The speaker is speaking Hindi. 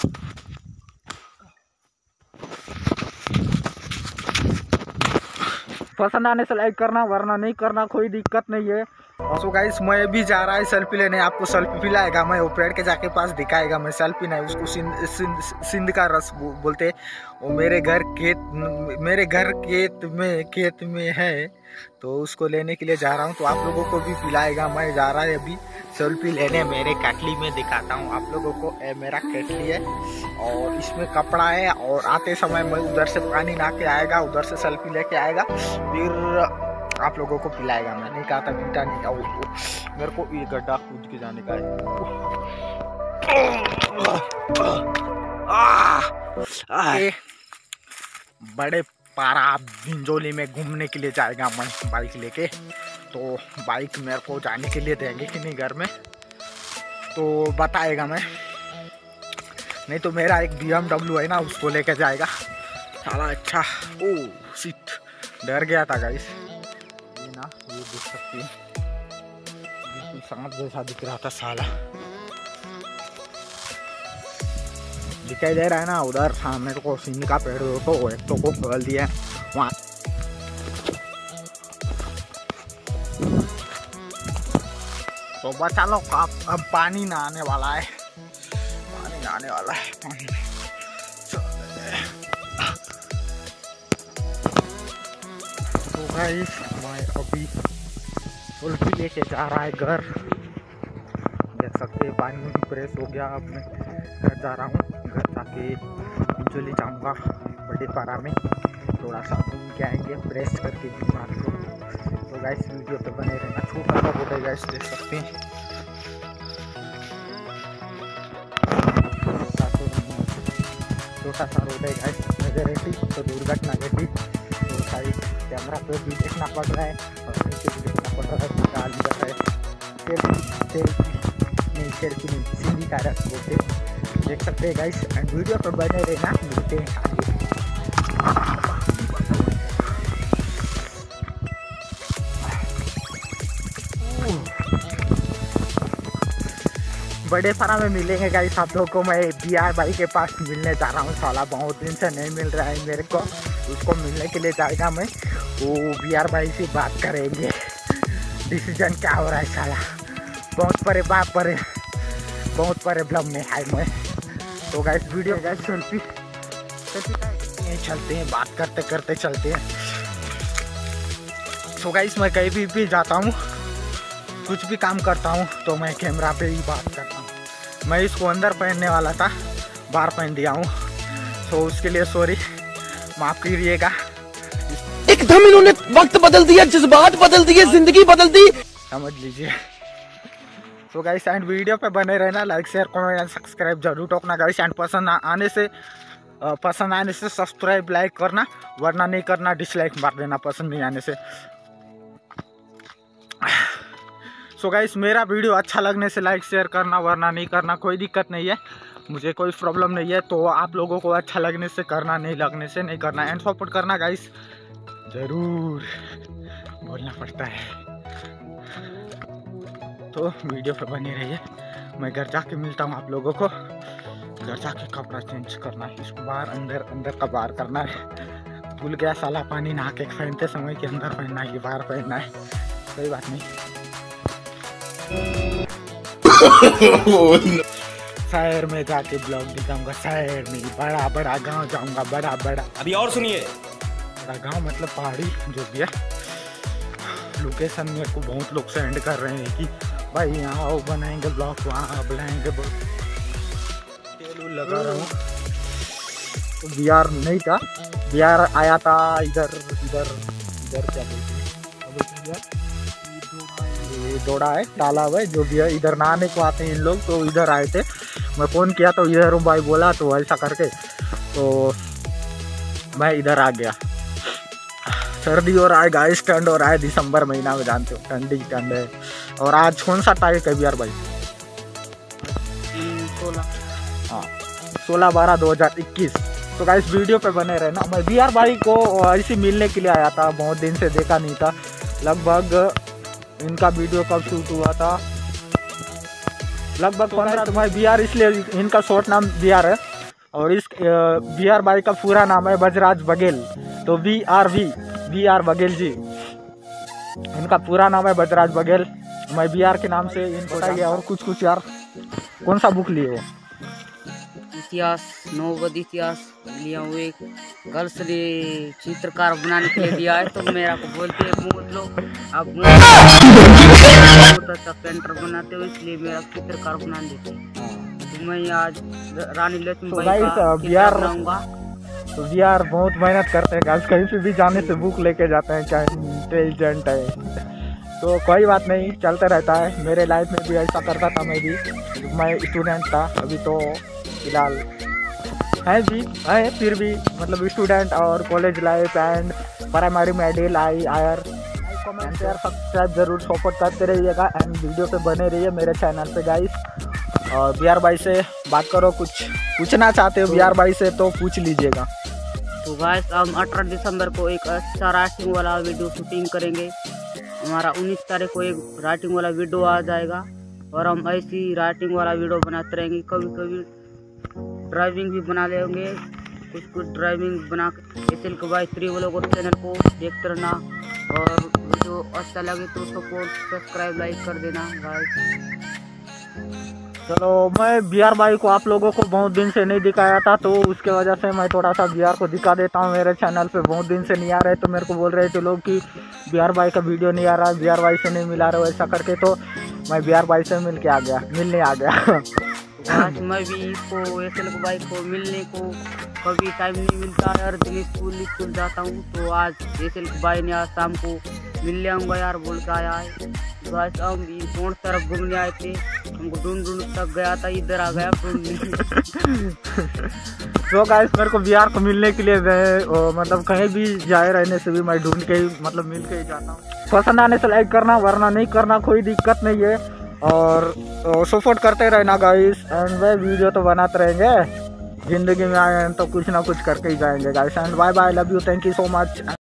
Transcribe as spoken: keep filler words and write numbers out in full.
पसंद आने से लाइक करना, वरना नहीं करना, कोई दिक्कत नहीं है। सो गाइस मैं भी जा रहा है सेल्फी लेने, आपको सेल्फी पिलाएगा मैं, वो पेड़ के जाके पास दिखाएगा। मैं सेल्फी नहीं, उसको सिंध सिंध सिंध का रस बोलते। वो मेरे घर खेत मेरे घर खेत में खेत में है, तो उसको लेने के लिए जा रहा हूँ। तो आप लोगों को भी पिलाएगा। मैं जा रहा है अभी सेल्फी लेने, मेरे केटली में दिखाता हूँ आप लोगों को। ए मेरा केटली है और इसमें कपड़ा है, और आते समय मैं उधर से पानी ला के आएगा, उधर से सेल्फी लेके आएगा, फिर आप लोगों को पिलाएगा। मैंने कहा था पीटा नहीं, आओ मेरे को ये गड्ढा कूद के जाने का है। बड़े पारा बिंजोली में घूमने के लिए जाएगा मैं बाइक लेके। तो बाइक मेरे को जाने के लिए देंगे कि नहीं घर में, तो बताएगा मैं। नहीं तो मेरा एक बी एम डब्ल्यू है ना, उसको लेके जाएगा साला। अच्छा ओ सीट, डर गया था गाइस। ना ये देख सकती है, बिल्कुल सांप जैसा दिख रहा था साला। दिखाई दे रहा है ना उधर सामने को सिंध का पेड़, तो एक तो को खोल दिया वहाँ। तो बचा लो, अब अब पानी ना आने वाला है, पानी ना आने वाला है पानी में। तो गाइस मैं अभी सेल्फी लेके जा रहा है घर, देख सकते हैं पानी भी प्रेस हो गया। अब मैं घर जा रहा हूँ, घर जाके बिंजोली जाऊँगा बड़े पारा में, थोड़ा सा घूम के आएंगे, प्रेस करके बात को। तो गाइस वीडियो पे बने रहना। छोटा सा रोड है गाइस, देख सकते हैं। छोटा सा रोड है गाइस, मेजोरिटी तो दुर्घटना घटी, तो साइड कैमरा पे भी देखना पड़ रहा है और नीचे भी देखना पड़ रहा है। निकाल दिया है सेल्फी नहीं सेल्फी नहीं सिंधी का रस बोलते, देख सकते हैं गाइस। एंड वीडियो पर बने रहना, मिलते हैं आगे। बड़े पारा में मिलेंगे गाइस आप लोगों को। मैं बी आर भाई के पास मिलने जा रहा हूँ, साला बहुत दिन से नहीं मिल रहा है मेरे को, उसको मिलने के लिए जाएगा मैं। वो बी आर भाई से बात करेंगे, डिसीजन क्या हो रहा है साला। बहुत परे बाप परे बहुत परे ब्लम में है मैं। तो गाइस वीडियो गाइस सेल्फी चलते हैं, बात करते करते चलते हैं। तो गाइस मैं कहीं भी भी जाता हूँ, कुछ भी काम करता हूँ, तो मैं कैमरा पे ही बात करता हूँ। मैं इसको अंदर पहनने वाला था, बाहर पहन दिया हूँ, तो उसके लिए सॉरी, माफ़ कीजिएगा। एकदम इन्होंने वक्त बदल दिया, जज्बात बदल दिए, जिंदगी बदल दी, समझ लीजिए। तो गाइस एंड वीडियो पे बने रहना, like share comment and subscribe जरूर ठोकना गाइस। एंड पसंद आने से पसंद आने से सब्सक्राइब लाइक करना, वरना नहीं करना, डिसलाइक मार देना पसंद नहीं आने से। सो गाइस मेरा वीडियो अच्छा लगने से लाइक शेयर करना, वरना नहीं करना, कोई दिक्कत नहीं है, मुझे कोई प्रॉब्लम नहीं है। तो आप लोगों को अच्छा लगने से करना, नहीं लगने से नहीं करना। एंड सपोर्ट करना गाइस, ज़रूर बोलना पड़ता है। तो वीडियो पे बने रहिए, मैं घर जाके मिलता हूँ आप लोगों को। घर जाके कपड़ा चेंज करना है, इसको बाहर अंदर अंदर का बाहर करना है। भूल गया साला, पानी नहा के पहनते समय के अंदर पहनना है, बाहर पहनना है, कोई बात नहीं। शहर में जाके ब्लॉग दिखाऊंगा, शहर में बड़ा बड़ा गांव जाऊंगा, बड़ा बड़ा। अभी और सुनिए, बड़ा गांव मतलब पहाड़ी जो भी है। लोकेशन मेरे को बहुत लोग सेंड कर रहे हैं कि भाई यहाँ आओ बनाएंगे ब्लॉग, वहाँ बनाएंगे। तेल लगा रहा हूँ, तो बिहार नहीं था, बिहार आया था इधर इधर इधर क्या बोलते हैं, ये डोड़ा है, तालाब है जो भी है, इधर नहाने को आते हैं इन लोग, तो इधर आए थे। मैं फ़ोन किया तो इधर भाई बोला, तो ऐसा करके तो मैं इधर आ गया। सर्दी हो रहा है गाइस, ठंड हो रहा है, दिसंबर महीना में जानते हो ठंडी ठंड है। और आज कौन सा तारीख है बिहार भाई? सोलह हाँ सोलह बारह दो हज़ार इक्कीस। तो गाइस वीडियो पे बने रहना। मैं बिहार भाई को ऐसे मिलने के लिए आया था, बहुत दिन से देखा नहीं था। लगभग इनका वीडियो कब शूट हुआ था, लगभग पंद्रह। तो भाई बिहार इसलिए इनका शॉर्ट नाम बिहार है, और इस बी आर भाई का पूरा नाम है बजराज बघेल। तो B R V B R Baghel ji, इनका पूरा नाम है बजराज बघेल। मैं बी आर के नाम से इनको बताइए। और कुछ कुछ यार, कौन सा बुक लिए हो? इतिहास, नवोदित इतिहास लिया हूँ। एक गर्ल्स ने चित्रकार बनाने के लिए दिया है, तो मेरा को बोलते हैं मोद लो आप बहुत अच्छा पेंटर बनाते हो, इसलिए मेरा चित्रकार बना देते हैं। तो मैं आज रानी लक्ष्मीबाई का बिहार बनाऊंगा। तो वी आर बहुत मेहनत करते हैं गाइस, कहीं पे भी जाने से बुक लेके जाते हैं, क्या इंटेलिजेंट है। तो कोई बात नहीं, चलते रहता है। मेरे लाइफ में भी ऐसा करता था मैं भी, मैं स्टूडेंट था। अभी तो फिलहाल है भी है, फिर भी मतलब स्टूडेंट और college life and primary medical आई आयर। कमेंट शेयर सब्सक्राइब जरूर सपोर्ट करते रहिएगा एंड वीडियो पे बने रहिए मेरे चैनल पे गाइस। और बी आर भाई से बात करो, कुछ पूछना चाहते हो बी आर भाई से तो पूछ लीजिएगा। तो गाइस हम अठारह दिसंबर को एक अच्छा राइटिंग वाला वीडियो शूटिंग करेंगे। हमारा उन्नीस तारीख को एक राइटिंग वाला वीडियो आ जाएगा और हम ऐसी राइटिंग वाला वीडियो बनाते रहेंगे। कभी कभी ड्राइविंग भी बना लेंगे, कुछ कुछ ड्राइविंग बना के। एस एल के बाई थ्री वालों को चैनल को देखते रहना और वीडियो अच्छा लगे तो सपोर्ट सब्सक्राइब लाइक कर देना गाइस। चलो, मैं बी आर भाई को आप लोगों को बहुत दिन से नहीं दिखाया था, तो उसके वजह से मैं थोड़ा सा बी आर को दिखा देता हूँ। मेरे चैनल पे बहुत दिन से नहीं आ रहे, तो मेरे को बोल रहे थे लोग कि बी आर भाई का वीडियो नहीं आ रहा, बी आर भाई से नहीं मिला रहे वैसा करके। तो मैं बी आर भाई से मिल के आ गया, मिलने आ गया। आज मैं भी इसको एस एल के बाई को मिलने को कभी टाइम नहीं मिलता है, हर दिन स्कूल स्कूल जाता हूँ। तो आज एस एल के बाई ने आज शाम को मिल आऊँगा यार बोल के आया है। तो आज हम कौन तरफ घूमने आए थे, हमको ढूंढ ढूंढ तक गया था, इधर आ गया ढूंढने। तो गाइस मेरे को बी आर को मिलने के लिए मैं मतलब कहीं भी जाए रहने से भी मैं ढूंढ के ही मतलब मिल के ही जाता हूँ। पसंद आने से लाइक करना, वरना नहीं करना, कोई दिक्कत नहीं है। और सपोर्ट करते रहना गाइस एंड वे वीडियो तो बनाते रहेंगे। जिंदगी में आए हैं तो कुछ ना कुछ करके ही जाएंगे guys. And bye bye, love you, thank you so much.